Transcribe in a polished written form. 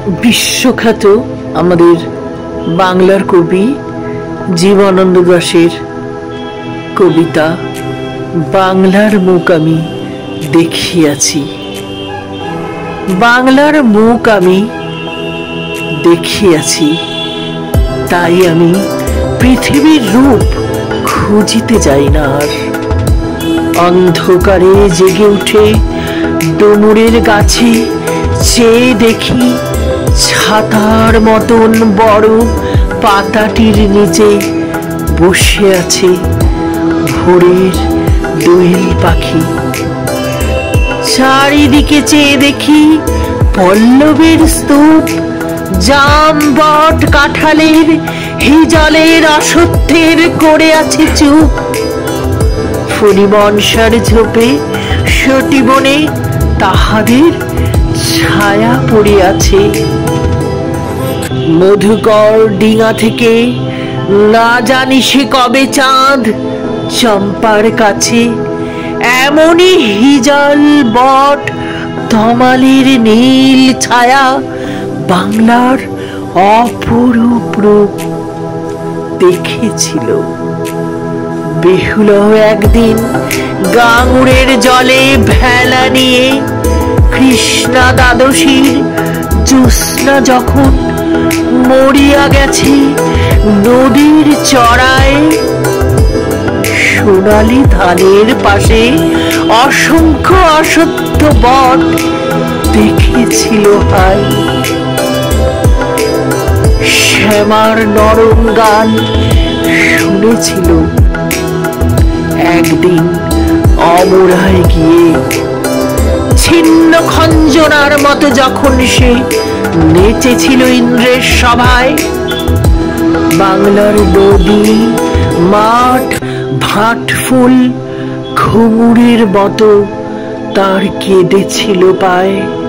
বিশ্বখ্যাত আমাদের বাংলার কবি জীবনানন্দ দাশের কবিতা বাংলার মুখ আমি দেখিয়াছি। বাংলার মুখ আমি দেখিয়াছি, তাই আমি পৃথিবীর রূপ খুঁজিতে যাই না আর। অন্ধকারে জেগে উঠে ডুমুরের গাছে চেয়ে দেখি ছাতার মতন বড় পাতাটির নিচে বসে আছে ভোরের দোয়েল পাখি। চারিদিকে চেয়ে দেখি পল্লবের স্তূপ, জাম বট কাঁঠালের হিজলের অসত্যের করে আছে চুপ। ফণিবনসার ঝোপে সটিবনে তাহাদের ছায়া পড়ে আছে। মধুকর ডিঙা থেকে না জানি সে কবে চাঁদ চম্পার কাছে এমনই হিজল বট তমালের নীল ছায়া বাংলার অপরূপ রূপ দেখেছিল। বেহুল একদিন গাঙুরের জলে ভেলা নিয়ে কৃষ্ণা দ্বাদশীর জ্যোৎস্না যখন মরিয়া গেছে নদীর চড়ায়, সোনালি ধানের পাশে অসংখ্য অসত্য বট দেখেছিল হাই। শ্যামার নরম গান শুনেছিল একদিন অমরায় গিয়ে। ছিন্ন খঞ্জনার মতো যখন সে নেচেছিল ইন্দ্রের সভায়, বাংলার নদী মাঠ ভাট ফুল ঘুঙুরের মতো তার কেঁদেছিল পায়।